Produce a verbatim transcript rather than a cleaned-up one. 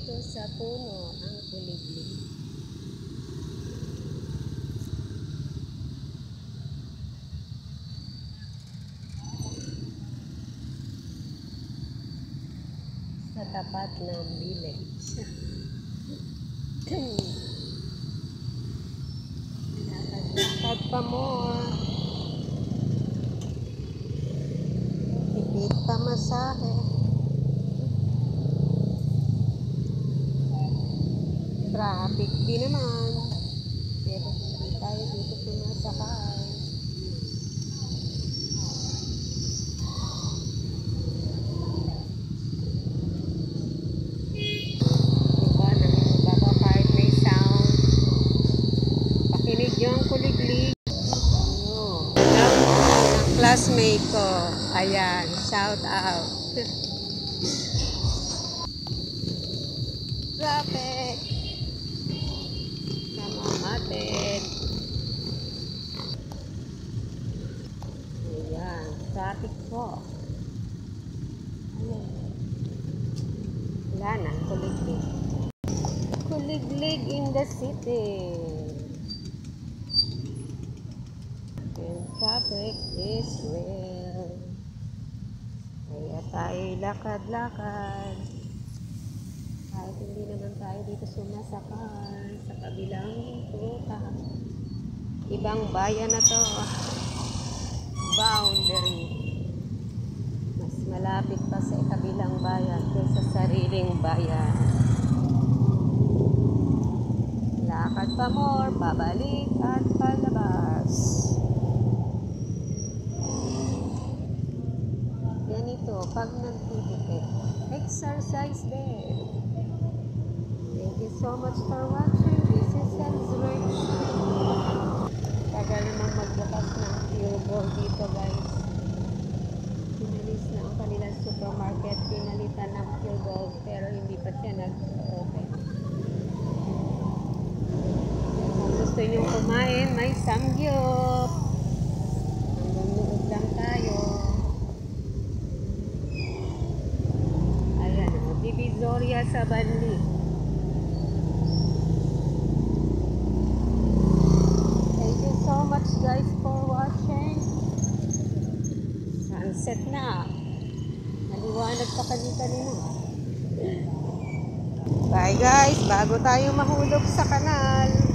dito sa puno ang kuliglig. Sa tapat ng village. Lakad-lakad pa mo. Tipid pa masahe. Traffic din naman. Pero hindi tayo dito sumasakay. Diba, nangyayaga ko kahit may sound. Pakinig yung kuliglig. Ano, ang classmate ko. Ayan, shout out. Traffic. Natin. Ayan, traffic po. Ayan. Wala na, kuliglig. Kuliglig in the city. And traffic is real. Kaya tayo lakad-lakad. Kahit hindi naman tayo dito sumasakay sa kabilang ruta. Ibang bayan na to. Boundary. Mas malapit pa sa kabilang bayan kaysa sariling bayan. Lakad pa more, pabalik at palabas. Ganito, pag nagtitipid, exercise din. Thank you so much for watching. This is Rich. Tagal namang magbukas ng Pure Gold dito, guys. Pinalis na ang kanilang supermarket. Pinalitan ng Pure Gold pero hindi pa siya nag-open. Kung gusto nyo kumain, may samgyup. Hanggang nood lang tayo. Ayan o, Divisoria sa Banli. So much guys for watching. Sunset na. Maliwanag pa kanina. Bye guys, bago tayo mahulog sa kanal.